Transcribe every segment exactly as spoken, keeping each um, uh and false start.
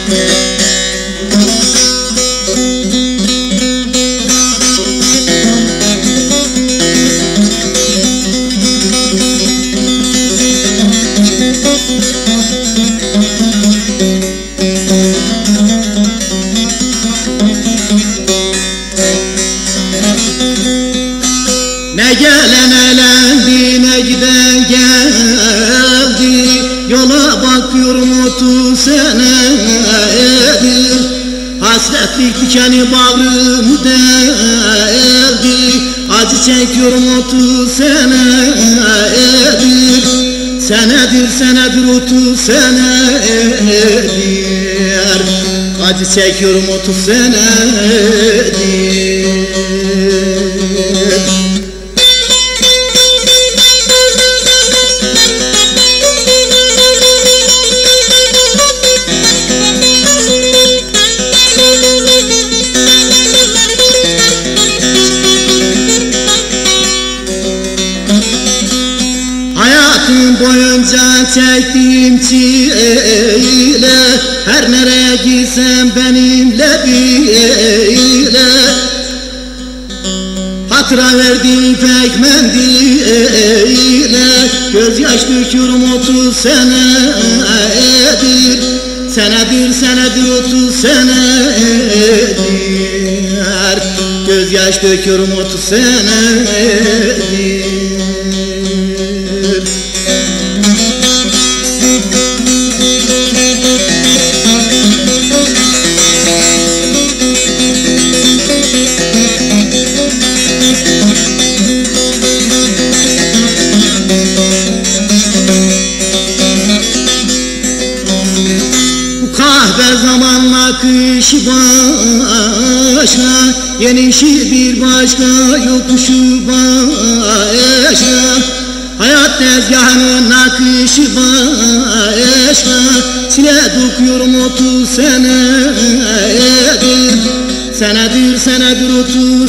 Ne gelen elendi ne giden geldi, yola bakıyorum otuz senedir. Hasretlik dikeni bağrımı deldi, acı çekiyorum otuz senedir. Senedir senedir otuz senedir, acı çekiyorum otuz senedir. Hayatım boyunca çektiğim çile, her nereye gitsem benimle bile. Hatıra verdiğim pek mendile, gözyaş döküyorum otuz senedir. Senedir senedir otuz senedir, gözyaş döküyorum otuz senedir. Kahve zamanla kış başka, yenişi bir başka, yokuşu başka. Hayat tezgahının nakışı başka, çile dokuyorum otuz senedir. Senedir senedir otuz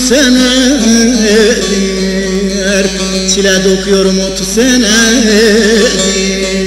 senedir, çile dokuyorum otuz senedir.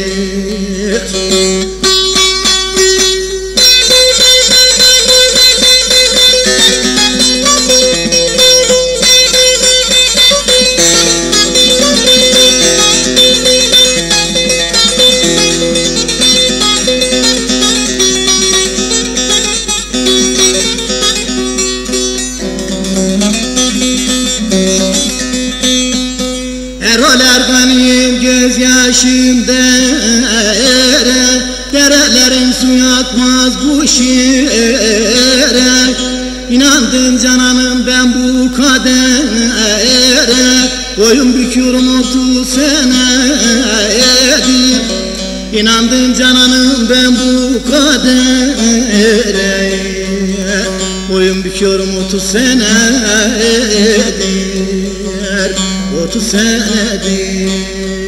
Eroler benim gözyaşım dere, derelerin suyu akmaz bu şiire. İnandım cananım ben bu kadere, boyun büküyorum otuz senedir. İnandım cananım ben bu kadere, boyun büküyorum otuz senedir, otuz senedir.